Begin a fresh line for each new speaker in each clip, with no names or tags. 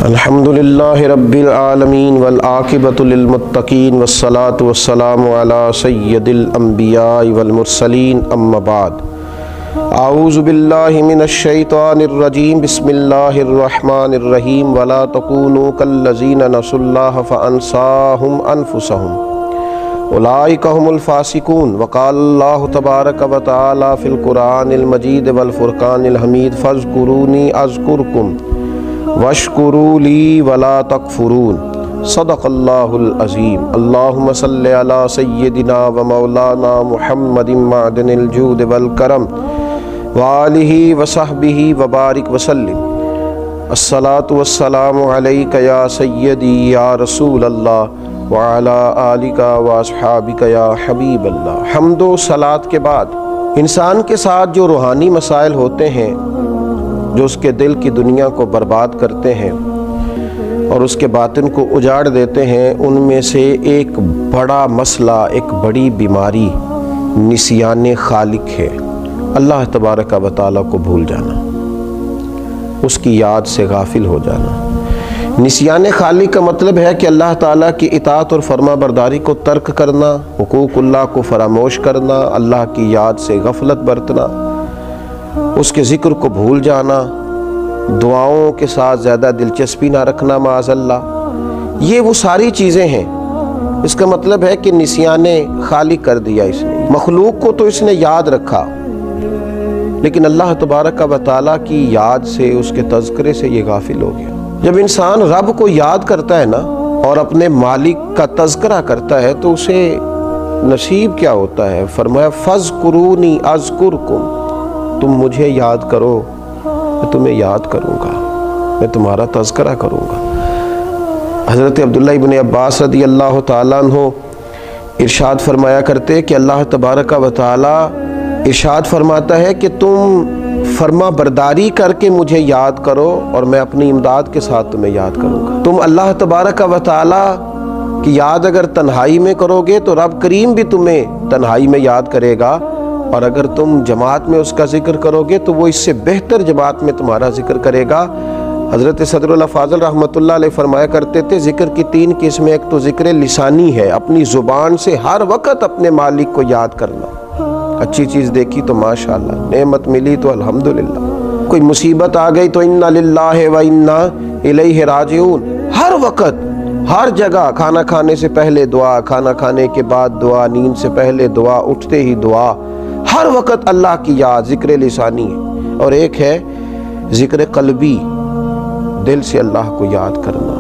الحمدللہ رب العالمین والعاقبۃ للمتقین والصلاة والسلام علی سید الانبیاء والمرسلین اما بعد اعوذ باللہ من الشیطان الرجیم بسم اللہ الرحمن الرحیم ولا تکونوا کالذین نسوا اللہ فانساہم انفسہم اولئک هم الفاسقون وقال اللہ تبارک وتعالی فی القرآن المجید والفرقان الحمید فاذکرونی اذکرکم واشکروا لی ولا تکفرون صدق اللہ العظیم اللہم صلی علی سیدنا و مولانا محمد معدن الجود والکرم وآلہ وصحبہ وبارک وسلم الصلاۃ والسلام علیک یا سیدی یا رسول اللہ وعلی آلک واصحابک یا حبیب اللہ۔ حمد و صلاۃ کے بعد انسان کے ساتھ جو روحانی مسائل ہوتے ہیں جو اس کے دل کی دنیا کو برباد کرتے ہیں اور اس کے باطن کو اجاڑ دیتے ہیں، ان میں سے ایک بڑا مسئلہ، ایک بڑی بیماری نسیان خالق ہے۔ اللہ تبارک و تعالیٰ کو بھول جانا، اس کی یاد سے غافل ہو جانا۔ نسیان خالق کا مطلب ہے کہ اللہ تعالیٰ کی اطاعت اور فرما برداری کو ترک کرنا، حقوق اللہ کو فراموش کرنا، اللہ کی یاد سے غفلت برتنا، اس کے ذکر کو بھول جانا، دعاؤں کے ساتھ زیادہ دلچسپی نہ رکھنا معاذ اللہ۔ یہ وہ ساری چیزیں ہیں۔ اس کا مطلب ہے کہ نسیان خالق کر دیا اس نے۔ مخلوق کو تو اس نے یاد رکھا، لیکن اللہ تبارک و تعالیٰ کی یاد سے، اس کے تذکرے سے یہ غافل ہو گیا۔ جب انسان رب کو یاد کرتا ہے نا اور اپنے مالک کا تذکرہ کرتا ہے تو اسے نصیب کیا ہوتا ہے؟ فرمایا فَاذْكُرُونِي أَذْكُرْكُمْ، تم مجھے یاد کرو میں تمہیں یاد کروں گا، میں تمہارا تذکرہ کروں گا۔ حضرت عبداللہ ابن عباس رضی اللہ تعالیٰ عنہ ارشاد فرمایا کرتے کہ اللہ تبارک و تعالیٰ ارشاد فرماتا ہے کہ تم فرما برداری کر کے مجھے یاد کرو اور میں اپنی امداد کے ساتھ تمہیں یاد کروں گا۔ تم اللہ تبارک و تعالیٰ کی یاد اگر تنہائی میں کرو گے تو رب کریم بھی تمہیں تنہائی میں یاد کرے گا، اور اگر تم جماعت میں اس کا ذکر کرو گے تو وہ اس سے بہتر جماعت میں تمہارا ذکر کرے گا۔ حضرت صدر اللہ فاضل رحمۃ اللہ علیہ فرمایا کرتے تھے ذکر کی تین قسمیں، ایک تو ذکر لسانی ہے، اپنی زبان سے ہر وقت اپنے مالک کو یاد کرنا۔ اچھی چیز دیکھی تو ماشاءاللہ، نعمت ملی تو الحمدللہ، کوئی مصیبت آ گئی تو انا للہ و انا الیہ راجعون۔ ہر وقت ہر جگہ، کھانا کھانے سے پہلے دعا، کھانا کھانے کے بعد دعا، نیند سے پہلے دعا، اٹھتے ہی دعا، ہر وقت اللہ کی یاد، ذکر لسانی ہے۔ اور ایک ہے ذکر قلبی، دل سے اللہ کو یاد کرنا۔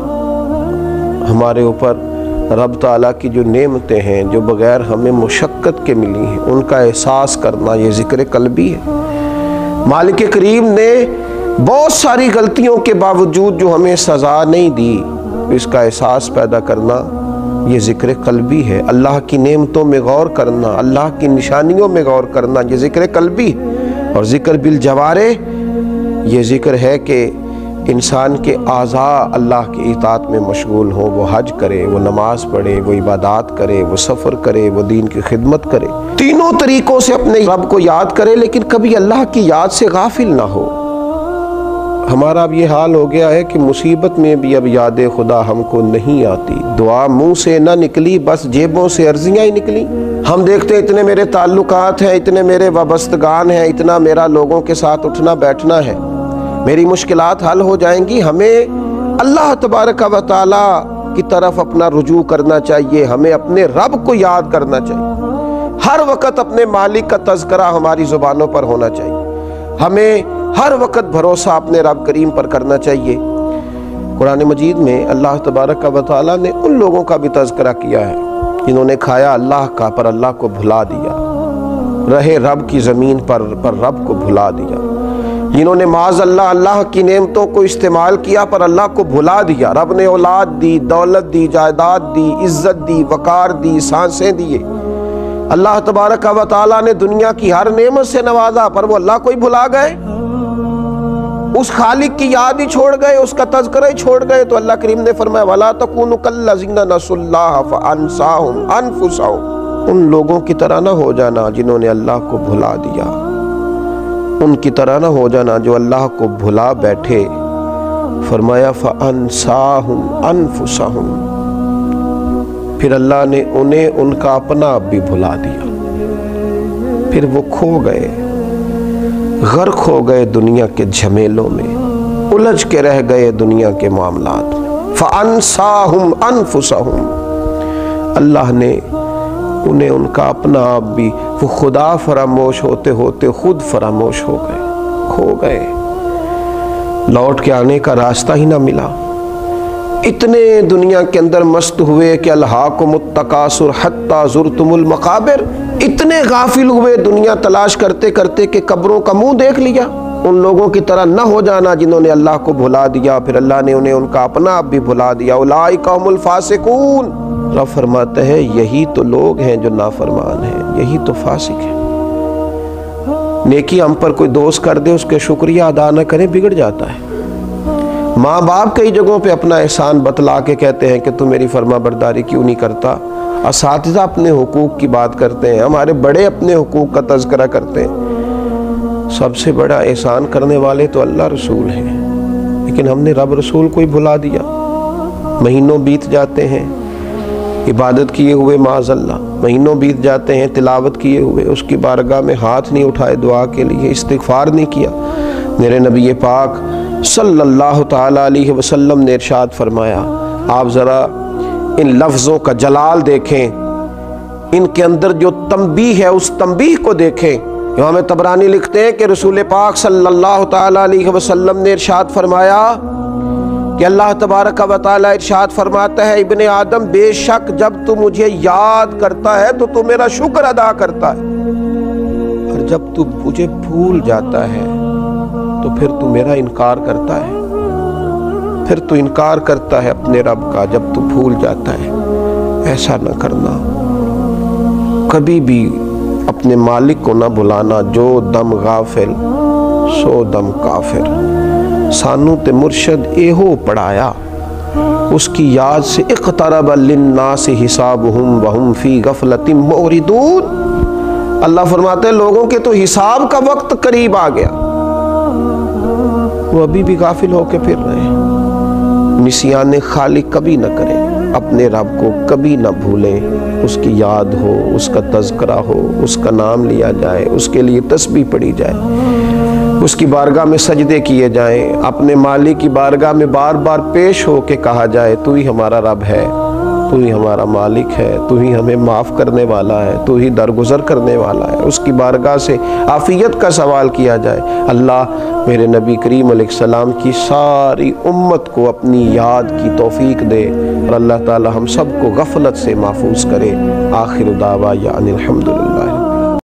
ہمارے اوپر رب تعالیٰ کی جو نعمتیں ہیں جو بغیر ہمیں مشقت کے ملی ہیں، ان کا احساس کرنا، یہ ذکر قلبی ہے۔ مالک کریم نے بہت ساری غلطیوں کے باوجود جو ہمیں سزا نہیں دی، اس کا احساس پیدا کرنا یہ ذکر قلبی ہے۔ اللہ کی نعمتوں میں غور کرنا، اللہ کی نشانیوں میں غور کرنا، یہ ذکر قلبی۔ اور ذکر بالجوارح، یہ ذکر ہے کہ انسان کے اعضاء اللہ کی اطاعت میں مشغول ہوں، وہ حج کرے، وہ نماز پڑھے، وہ عبادات کرے، وہ سفر کرے، وہ دین کی خدمت کرے، تینوں طریقوں سے اپنے رب کو یاد کرے، لیکن کبھی اللہ کی یاد سے غافل نہ ہو۔ ہمارا اب یہ حال ہو گیا ہے کہ مصیبت میں بھی اب یاد خدا ہم کو نہیں آتی، دعا منہ سے نہ نکلی، بس جیبوں سے عرضیاں ہی نکلی۔ ہم دیکھتے ہیں اتنے میرے تعلقات ہیں، اتنے میرے وابستگان ہیں، اتنا میرا لوگوں کے ساتھ اٹھنا بیٹھنا ہے، میری مشکلات حل ہو جائیں گی۔ ہمیں اللہ تبارک و تعالیٰ کی طرف اپنا رجوع کرنا چاہیے، ہمیں اپنے رب کو یاد کرنا چاہیے، ہر وقت اپنے مالک کا تذکرہ ہماری زبانوں پر ہونا چاہیے، ہمیں ہر وقت بھروسہ اپنے رب کریم پر کرنا چاہیے۔ قرآن مجید میں اللہ تبارک و تعالیٰ نے ان لوگوں کا بھی تذکرہ کیا ہے جنہوں نے کھایا اللہ کا پر اللہ کو بھلا دیا، رہے رب کی زمین پر رب کو بھلا دیا، جنہوں نے معاذ اللہ اللہ کی نعمتوں کو استعمال کیا پر اللہ کو بھلا دیا۔ رب نے اولاد دی، دولت دی، جائیداد دی، عزت دی، وقار دی، سانسیں دیے۔ اللہ تبارک و تعالیٰ نے دنیا کی ہر نعمت سے نوازا پر وہ اللہ کو ہی بھلا گئے، اس خالق کی یاد ہی چھوڑ گئے، اس کا تذکرہ ہی چھوڑ گئے۔ تو اللہ کریم نے فرمایا وَلَا تَكُونُوا كَالَّذِينَ نَسُوا اللَّهَ فَأَنسَاهُمْ أَنفُسَهُمْ، ان لوگوں کی طرح نہ ہو جانا جنہوں نے اللہ کو بھلا دیا، ان کی طرح نہ ہو جانا جو اللہ کو بھلا بیٹھے فرمایا فَأَنْسَاهُمْ أَنفُسَهُمْ، پھر اللہ نے انہیں ان کا اپنا آپ بھی بھلا دیا، پھر وہ کھو گئے، غرق ہو گئے دنیا کے جھمیلوں میں، الجھ کے رہ گئے دنیا کے معاملات میں۔ فَأَنْسَاهُمْ أَنفُسَهُمْ، اللہ نے انہیں ان کا اپنا آپ بھی، وہ خدا فراموش ہوتے ہوتے خود فراموش ہو گئے، کھو گئے، لوٹ کے آنے کا راستہ ہی نہ ملا۔ اتنے دنیا کے اندر مست ہوئے کہ الہاکم التکاثر حتی زرتم المقابر، اتنے غافل ہوئے دنیا تلاش کرتے کرتے کہ قبروں کا منہ دیکھ لیا۔ ان لوگوں کی طرح نہ ہو جانا جنہوں نے اللہ کو بھلا دیا، پھر اللہ نے انہیں ان کا اپنا آپ بھی بھلا دیا۔ اولئک هم الفاسقون، رب فرماتے ہیں یہی تو لوگ ہیں جو نافرمان ہیں، یہی تو فاسق ہیں۔ نیکی ہم پر کوئی دوست کر دے، اس کے شکریہ ادا نہ کریں، بگڑ جاتا ہے۔ ماں باپ کئی جگہوں پہ اپنا احسان بتلا کے کہتے ہیں کہ تم میری فرما برداری کیوں نہیں کرتا، اساتذہ اپنے حقوق کی بات کرتے ہیں، ہمارے بڑے اپنے حقوق کا تذکرہ کرتے ہیں۔ سب سے بڑا احسان کرنے والے تو اللہ رسول ہیں، لیکن ہم نے رب رسول کو ہی بھلا دیا۔ مہینوں بیت جاتے ہیں عبادت کیے ہوئے، معاذ اللہ مہینوں بیت جاتے ہیں تلاوت کیے ہوئے، اس کی بارگاہ میں ہاتھ نہیں اٹھائے دعا کے لیے، استغفار نہیں کیا۔ میرے نبی پاک صلی اللہ تعالیٰ علیہ وسلم نے ارشاد فرمایا، آپ ذرا ان لفظوں کا جلال دیکھیں، ان کے اندر جو تنبیہ ہے اس تنبیہ کو دیکھیں۔ امام طبرانی لکھتے ہیں کہ رسول پاک صلی اللہ تعالیٰ علیہ وسلم نے ارشاد فرمایا کہ اللہ تبارک و تعالیٰ ارشاد فرماتا ہے، ابن آدم بے شک جب تو مجھے یاد کرتا ہے تو تو میرا شکر ادا کرتا ہے، اور جب تو مجھے بھول جاتا ہے تو پھر تو میرا انکار کرتا ہے، پھر تو انکار کرتا ہے اپنے رب کا جب تو بھول جاتا ہے۔ ایسا نہ کرنا، کبھی بھی اپنے مالک کو نہ بھلانا، جو دم غافل سو دم کافر۔ سانو تے مرشد ایہو پڑھایا، اس کی یاد سے اقترب للناس حسابہم وہم فی غفلۃ معرضون۔ اللہ فرماتے ہیں لوگوں کے تو حساب کا وقت قریب آ گیا، وہ ابھی بھی غافل ہو کے پھر رہے ہیں۔ نسیان خالق کبھی نہ کریں، اپنے رب کو کبھی نہ بھولیں، اس کی یاد ہو، اس کا تذکرہ ہو، اس کا نام لیا جائے، اس کے لیے تسبیح پڑھی جائے، اس کی بارگاہ میں سجدے کیے جائیں، اپنے مالک کی بارگاہ میں بار بار پیش ہو کے کہا جائے تو ہی ہمارا رب ہے، تو ہی ہمارا مالک ہے، تو ہی ہمیں معاف کرنے والا ہے، تو ہی درگزر کرنے والا ہے۔ اس کی بارگاہ سے عافیت کا سوال کیا جائے۔ اللہ میرے نبی کریم علیہ السلام کی ساری امت کو اپنی یاد کی توفیق دے، اور اللہ تعالی ہم سب کو غفلت سے محفوظ کرے۔ آخر دعوانا ان الحمدللہ۔